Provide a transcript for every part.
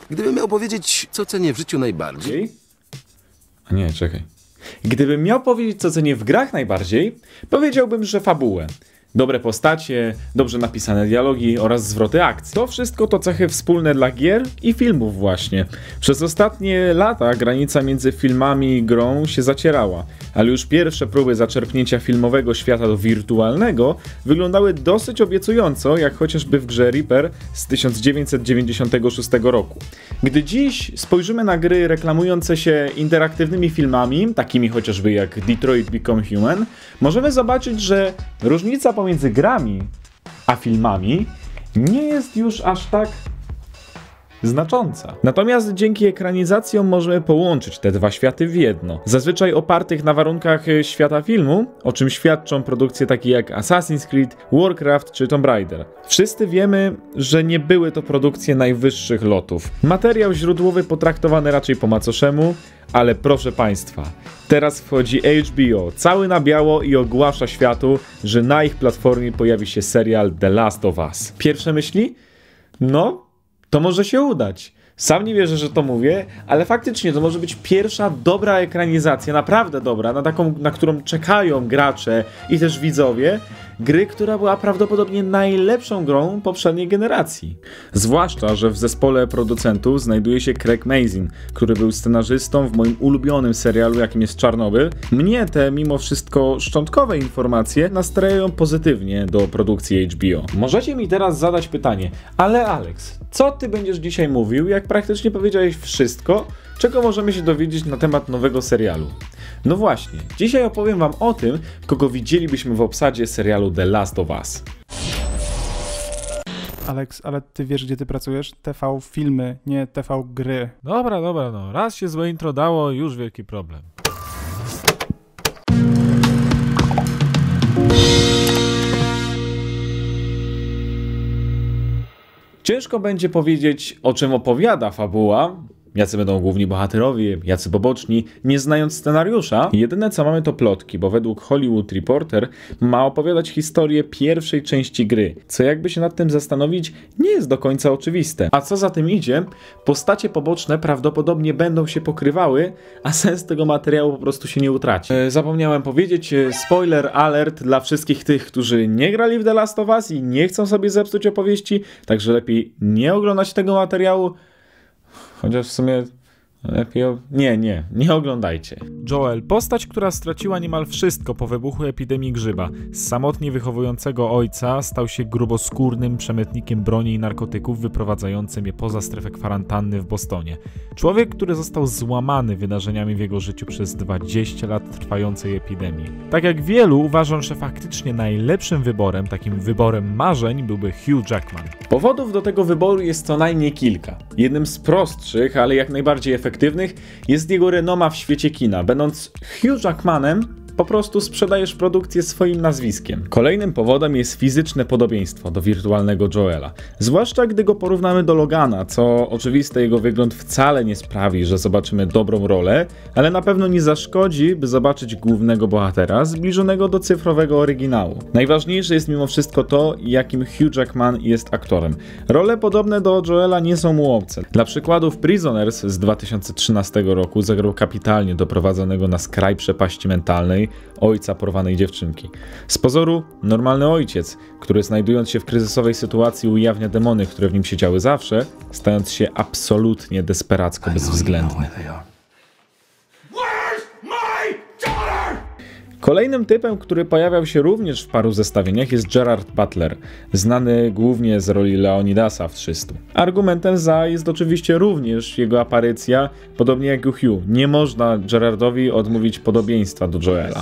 Gdybym miał powiedzieć, co cenię w życiu najbardziej... A nie, czekaj. Gdybym miał powiedzieć, co cenię w grach najbardziej, powiedziałbym, że fabułę. Dobre postacie, dobrze napisane dialogi oraz zwroty akcji. To wszystko to cechy wspólne dla gier i filmów właśnie. Przez ostatnie lata granica między filmami i grą się zacierała, ale już pierwsze próby zaczerpnięcia filmowego świata do wirtualnego wyglądały dosyć obiecująco, jak chociażby w grze Reaper z 1996 roku. Gdy dziś spojrzymy na gry reklamujące się interaktywnymi filmami, takimi chociażby jak Detroit Become Human, możemy zobaczyć, że różnica pomiędzy grami a filmami nie jest już aż tak znacząca. Natomiast dzięki ekranizacjom możemy połączyć te dwa światy w jedno. Zazwyczaj opartych na warunkach świata filmu, o czym świadczą produkcje takie jak Assassin's Creed, Warcraft czy Tomb Raider. Wszyscy wiemy, że nie były to produkcje najwyższych lotów. Materiał źródłowy potraktowany raczej po macoszemu, ale proszę Państwa, teraz wchodzi HBO, cały na biało i ogłasza światu, że na ich platformie pojawi się serial The Last of Us. Pierwsze myśli? No, to może się udać. Sam nie wierzę, że to mówię, ale faktycznie to może być pierwsza dobra ekranizacja, naprawdę dobra, na taką, na którą czekają gracze i też widzowie, gry, która była prawdopodobnie najlepszą grą poprzedniej generacji. Zwłaszcza, że w zespole producentów znajduje się Craig Mazin, który był scenarzystą w moim ulubionym serialu, jakim jest Czarnobyl. Mnie te mimo wszystko szczątkowe informacje nastrajają pozytywnie do produkcji HBO. Możecie mi teraz zadać pytanie, ale Alex, co ty będziesz dzisiaj mówił, jak praktycznie powiedziałeś wszystko, czego możemy się dowiedzieć na temat nowego serialu? No właśnie, dzisiaj opowiem wam o tym, kogo widzielibyśmy w obsadzie serialu The Last of Us. Alex, ale ty wiesz, gdzie ty pracujesz? TV filmy, nie TV gry. Dobra, no. Raz się złe intro dało, już wielki problem. Ciężko będzie powiedzieć, o czym opowiada fabuła, jacy będą główni bohaterowie, jacy poboczni, nie znając scenariusza. Jedyne co mamy to plotki, bo według Hollywood Reporter ma opowiadać historię pierwszej części gry, co jakby się nad tym zastanowić nie jest do końca oczywiste. A co za tym idzie, postacie poboczne prawdopodobnie będą się pokrywały, a sens tego materiału po prostu się nie utraci. Zapomniałem powiedzieć, spoiler alert dla wszystkich tych, którzy nie grali w The Last of Us i nie chcą sobie zepsuć opowieści, także lepiej nie oglądać tego materiału. Chociaż w sumie lepiej... Nie oglądajcie. Joel, postać, która straciła niemal wszystko po wybuchu epidemii grzyba. Z samotnie wychowującego ojca stał się gruboskórnym przemytnikiem broni i narkotyków, wyprowadzającym je poza strefę kwarantanny w Bostonie. Człowiek, który został złamany wydarzeniami w jego życiu przez 20 lat trwającej epidemii. Tak jak wielu, uważam, że faktycznie najlepszym wyborem, takim wyborem marzeń, byłby Hugh Jackman. Powodów do tego wyboru jest co najmniej kilka. Jednym z prostszych, ale jak najbardziej efektywnych jest jego renoma w świecie kina. Będąc Hugh Jackmanem, po prostu sprzedajesz produkcję swoim nazwiskiem. Kolejnym powodem jest fizyczne podobieństwo do wirtualnego Joela. Zwłaszcza gdy go porównamy do Logana, co oczywiste jego wygląd wcale nie sprawi, że zobaczymy dobrą rolę, ale na pewno nie zaszkodzi, by zobaczyć głównego bohatera zbliżonego do cyfrowego oryginału. Najważniejsze jest mimo wszystko to, jakim Hugh Jackman jest aktorem. Role podobne do Joela nie są mu obce. Dla przykładu w Prisoners z 2013 roku zagrał kapitalnie doprowadzonego na skraj przepaści mentalnej ojca porwanej dziewczynki. Z pozoru normalny ojciec, który znajdując się w kryzysowej sytuacji ujawnia demony, które w nim siedziały zawsze, stając się absolutnie desperacko bezwzględny. Kolejnym typem, który pojawiał się również w paru zestawieniach jest Gerard Butler, znany głównie z roli Leonidasa w 300. Argumentem za jest oczywiście również jego aparycja, podobnie jak u Hugh. Nie można Gerardowi odmówić podobieństwa do Joela.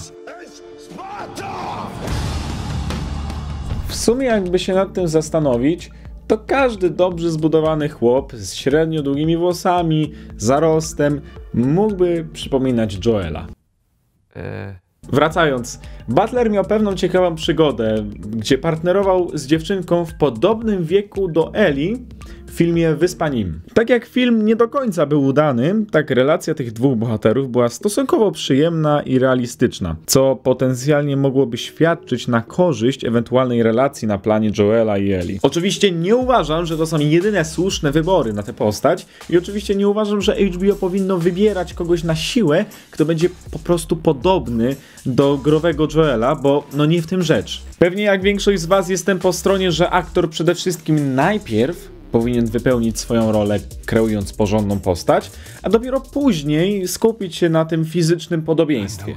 W sumie jakby się nad tym zastanowić, to każdy dobrze zbudowany chłop z średnio długimi włosami, zarostem mógłby przypominać Joela. Wracając, Butler miał pewną ciekawą przygodę, gdzie partnerował z dziewczynką w podobnym wieku do Ellie w filmie Wyspa Nim. Tak jak film nie do końca był udany, tak relacja tych dwóch bohaterów była stosunkowo przyjemna i realistyczna, co potencjalnie mogłoby świadczyć na korzyść ewentualnej relacji na planie Joela i Ellie. Oczywiście nie uważam, że to są jedyne słuszne wybory na tę postać i oczywiście nie uważam, że HBO powinno wybierać kogoś na siłę, kto będzie po prostu podobny do growego Joela, bo no nie w tym rzecz. Pewnie jak większość z was jestem po stronie, że aktor przede wszystkim najpierw powinien wypełnić swoją rolę, kreując porządną postać, a dopiero później skupić się na tym fizycznym podobieństwie.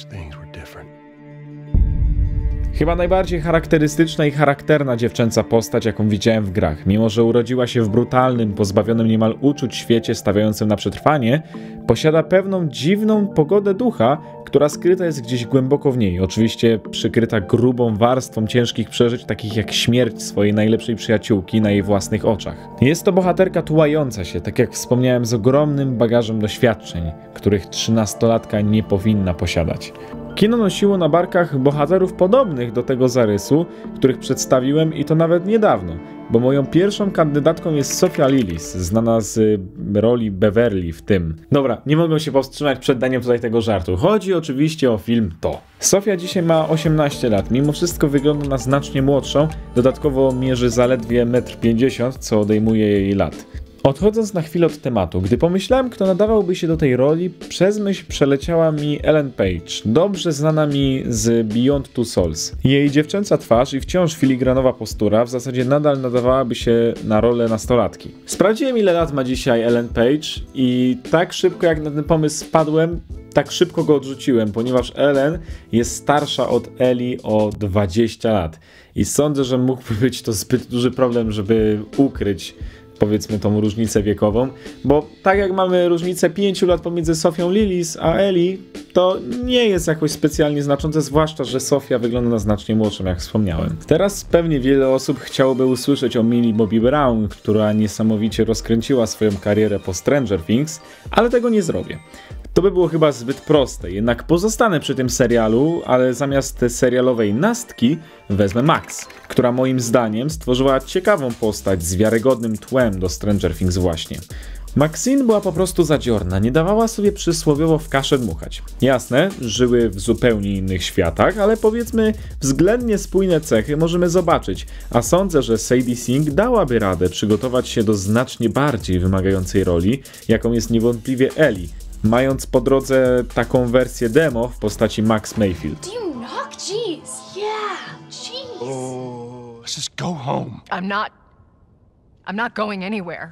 Chyba najbardziej charakterystyczna i charakterna dziewczęca postać, jaką widziałem w grach. Mimo że urodziła się w brutalnym, pozbawionym niemal uczuć świecie stawiającym na przetrwanie, posiada pewną dziwną pogodę ducha, która skryta jest gdzieś głęboko w niej. Oczywiście przykryta grubą warstwą ciężkich przeżyć, takich jak śmierć swojej najlepszej przyjaciółki na jej własnych oczach. Jest to bohaterka tułająca się, tak jak wspomniałem, z ogromnym bagażem doświadczeń, których 13-latka nie powinna posiadać. Kino nosiło na barkach bohaterów podobnych do tego zarysu, których przedstawiłem i to nawet niedawno, bo moją pierwszą kandydatką jest Sophia Lillis, znana z roli Beverly w tym. Dobra, nie mogę się powstrzymać przed daniem tutaj tego żartu. Chodzi oczywiście o film To. Sophia dzisiaj ma 18 lat, mimo wszystko wygląda na znacznie młodszą, dodatkowo mierzy zaledwie 1,50 m, co odejmuje jej lat. Odchodząc na chwilę od tematu, gdy pomyślałem, kto nadawałby się do tej roli, przez myśl przeleciała mi Ellen Page, dobrze znana mi z Beyond Two Souls. Jej dziewczęca twarz i wciąż filigranowa postura w zasadzie nadal nadawałaby się na rolę nastolatki. Sprawdziłem, ile lat ma dzisiaj Ellen Page i tak szybko jak na ten pomysł wpadłem, tak szybko go odrzuciłem, ponieważ Ellen jest starsza od Ellie o 20 lat i sądzę, że mógłby być to zbyt duży problem, żeby ukryć, powiedzmy, tą różnicę wiekową, bo tak jak mamy różnicę 5 lat pomiędzy Sophią Lillis a Ellie, to nie jest jakoś specjalnie znaczące, zwłaszcza, że Sophia wygląda na znacznie młodszą, jak wspomniałem. Teraz pewnie wiele osób chciałoby usłyszeć o Millie Bobby Brown, która niesamowicie rozkręciła swoją karierę po Stranger Things, ale tego nie zrobię. To by było chyba zbyt proste, jednak pozostanę przy tym serialu, ale zamiast serialowej Nastki wezmę Max, która moim zdaniem stworzyła ciekawą postać z wiarygodnym tłem do Stranger Things właśnie. Maxine była po prostu zadziorna, nie dawała sobie przysłowiowo w kaszę dmuchać. Jasne, żyły w zupełnie innych światach, ale powiedzmy względnie spójne cechy możemy zobaczyć, a sądzę, że Sadie Sink dałaby radę przygotować się do znacznie bardziej wymagającej roli, jaką jest niewątpliwie Ellie, mając po drodze taką wersję demo w postaci Max Mayfield. Do you knock? Jeez. Yeah, jeez. Oh, let's just go home. I'm not going anywhere.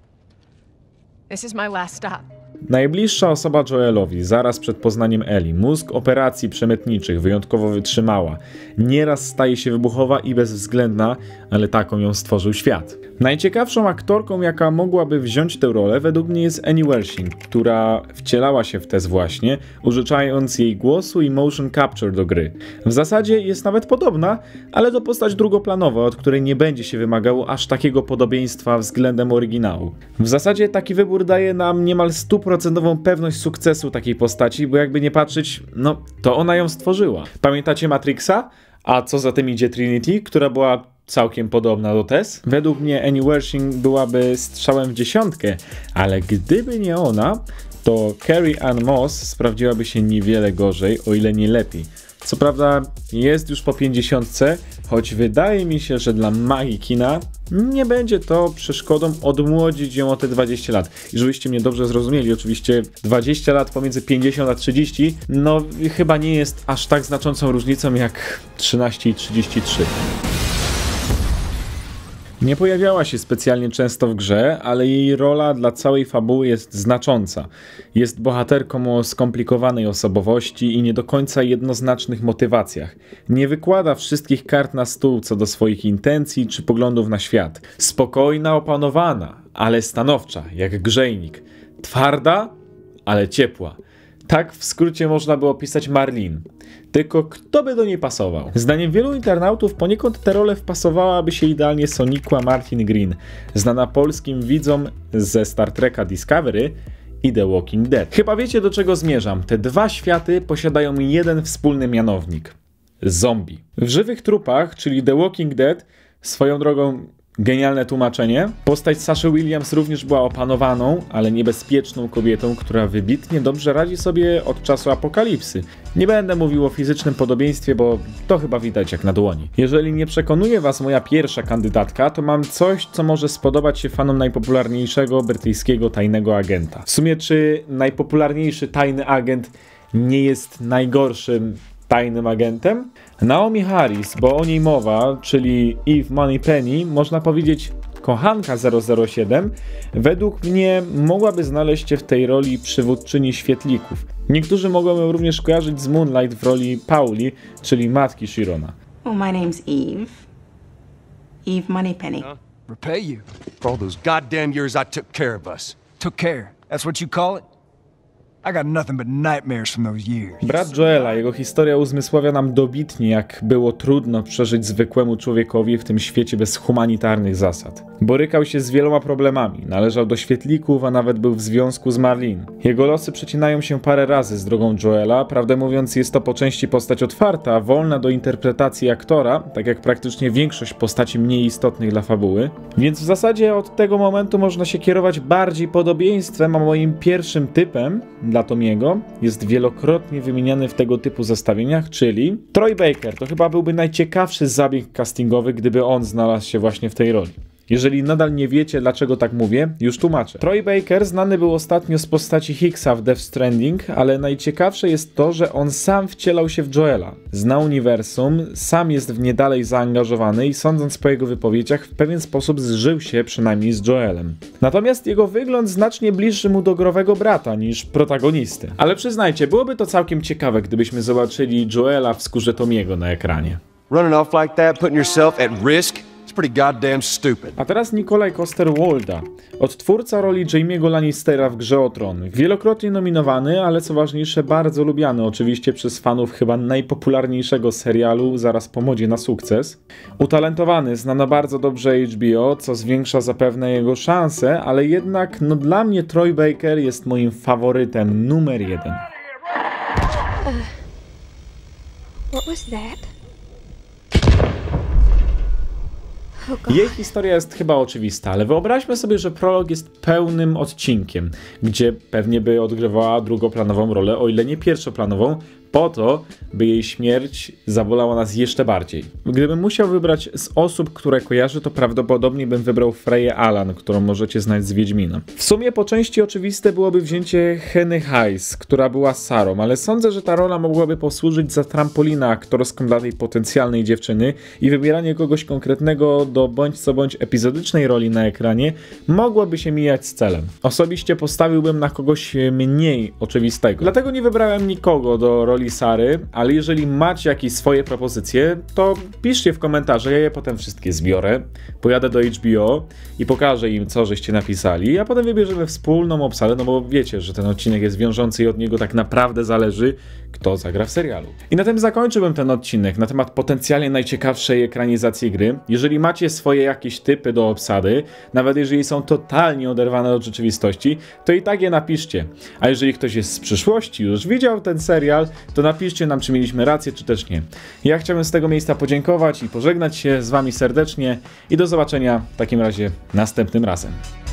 This is my last stop. Najbliższa osoba Joelowi, zaraz przed poznaniem Ellie, mózg operacji przemytniczych, wyjątkowo wytrzymała. Nieraz staje się wybuchowa i bezwzględna, ale taką ją stworzył świat. Najciekawszą aktorką, jaka mogłaby wziąć tę rolę, według mnie jest Annie Wershing, która wcielała się w tę właśnie, użyczając jej głosu i motion capture do gry. W zasadzie jest nawet podobna, ale to postać drugoplanowa, od której nie będzie się wymagało aż takiego podobieństwa względem oryginału. W zasadzie taki wybór daje nam niemal 100% pewność sukcesu takiej postaci, bo jakby nie patrzeć, no to ona ją stworzyła. Pamiętacie Matrixa? A co za tym idzie Trinity, która była całkiem podobna do Tess? Według mnie Annie Wershing byłaby strzałem w dziesiątkę, ale gdyby nie ona, to Carrie Ann Moss sprawdziłaby się niewiele gorzej, o ile nie lepiej. Co prawda jest już po 50, choć wydaje mi się, że dla magii kina nie będzie to przeszkodą odmłodzić ją o te 20 lat. I żebyście mnie dobrze zrozumieli, oczywiście 20 lat pomiędzy 50 a 30, no chyba nie jest aż tak znaczącą różnicą jak 13 i 33. Nie pojawiała się specjalnie często w grze, ale jej rola dla całej fabuły jest znacząca. Jest bohaterką o skomplikowanej osobowości i nie do końca jednoznacznych motywacjach. Nie wykłada wszystkich kart na stół co do swoich intencji czy poglądów na świat. Spokojna, opanowana, ale stanowcza, jak grzejnik. Twarda, ale ciepła. Tak w skrócie można by opisać Marlene. Tylko kto by do niej pasował? Zdaniem wielu internautów poniekąd tę rolę wpasowałaby się idealnie Sonikła Martin Green, znana polskim widzom ze Star Treka Discovery i The Walking Dead. Chyba wiecie, do czego zmierzam. Te dwa światy posiadają jeden wspólny mianownik. Zombie. W żywych trupach, czyli The Walking Dead, swoją drogą Genialne tłumaczenie. Postać Saszy Williams również była opanowaną, ale niebezpieczną kobietą, która wybitnie dobrze radzi sobie od czasu apokalipsy. Nie będę mówił o fizycznym podobieństwie, bo to chyba widać jak na dłoni. Jeżeli nie przekonuje was moja pierwsza kandydatka, to mam coś, co może spodobać się fanom najpopularniejszego brytyjskiego tajnego agenta. W sumie, czy najpopularniejszy tajny agent nie jest najgorszym tajnym agentem? Naomi Harris, bo o niej mowa, czyli Eve Moneypenny, można powiedzieć kochanka 007, według mnie mogłaby znaleźć się w tej roli przywódczyni świetlików. Niektórzy mogą ją również kojarzyć z Moonlight w roli Pauli, czyli matki Chirona. Well, my name's Eve. Eve Moneypenny. Repay you for all those goddamn years I took care of us. Took care. That's what you call it? I got nothing but nightmares from those years. Brat Joela, jego historia uzmysławia nam dobitnie, jak było trudno przeżyć zwykłemu człowiekowi w tym świecie bez humanitarnych zasad. Borykał się z wieloma problemami, należał do świetlików, a nawet był w związku z Marlene. Jego losy przecinają się parę razy z drogą Joela, prawdę mówiąc jest to po części postać otwarta, wolna do interpretacji aktora, tak jak praktycznie większość postaci mniej istotnych dla fabuły, więc w zasadzie od tego momentu można się kierować bardziej podobieństwem, a moim pierwszym typem dla Tomiego jest wielokrotnie wymieniany w tego typu zestawieniach, czyli Troy Baker. To chyba byłby najciekawszy zabieg castingowy, gdyby on znalazł się właśnie w tej roli. Jeżeli nadal nie wiecie, dlaczego tak mówię, już tłumaczę. Troy Baker znany był ostatnio z postaci Hicksa w Death Stranding, ale najciekawsze jest to, że on sam wcielał się w Joela. Zna uniwersum, sam jest w nie dalej zaangażowany i sądząc po jego wypowiedziach w pewien sposób zżył się przynajmniej z Joelem. Natomiast jego wygląd znacznie bliższy mu do growego brata niż protagonisty. Ale przyznajcie, byłoby to całkiem ciekawe, gdybyśmy zobaczyli Joela w skórze Tomiego na ekranie. Running off like that, putting yourself at risk, it's pretty goddamn stupid. A teraz Nikolaj Coster-Waldau, odtwórca roli Jaime'ego Lannistera w Grze o Tron. Wielokrotnie nominowany, ale co ważniejsze bardzo lubiany oczywiście przez fanów chyba najpopularniejszego serialu zaraz po modzie na sukces. Utalentowany, znany bardzo dobrze HBO, co zwiększa zapewne jego szanse, ale jednak no dla mnie Troy Baker jest moim faworytem numer 1. What was that? Jej historia jest chyba oczywista, ale wyobraźmy sobie, że prolog jest pełnym odcinkiem, gdzie pewnie by odgrywała drugoplanową rolę, o ile nie pierwszoplanową, po to, by jej śmierć zabolała nas jeszcze bardziej. Gdybym musiał wybrać z osób, które kojarzę, to prawdopodobnie bym wybrał Freję Allan, którą możecie znać z Wiedźmina. W sumie po części oczywiste byłoby wzięcie Henny Hayes, która była Sarą, ale sądzę, że ta rola mogłaby posłużyć za trampolinę aktorską dla tej potencjalnej dziewczyny i wybieranie kogoś konkretnego do bądź co bądź epizodycznej roli na ekranie mogłoby się mijać z celem. Osobiście postawiłbym na kogoś mniej oczywistego. Dlatego nie wybrałem nikogo do roli Sary, ale jeżeli macie jakieś swoje propozycje, to piszcie w komentarze, ja je potem wszystkie zbiorę, pojadę do HBO i pokażę im, co żeście napisali, a potem wybierzemy wspólną obsadę, no bo wiecie, że ten odcinek jest wiążący i od niego tak naprawdę zależy, kto zagra w serialu. I na tym zakończyłbym ten odcinek na temat potencjalnie najciekawszej ekranizacji gry. Jeżeli macie swoje jakieś typy do obsady, nawet jeżeli są totalnie oderwane od rzeczywistości, to i tak je napiszcie. A jeżeli ktoś jest z przyszłości, już widział ten serial, to napiszcie nam, czy mieliśmy rację, czy też nie. Ja chciałbym z tego miejsca podziękować i pożegnać się z wami serdecznie i do zobaczenia w takim razie następnym razem.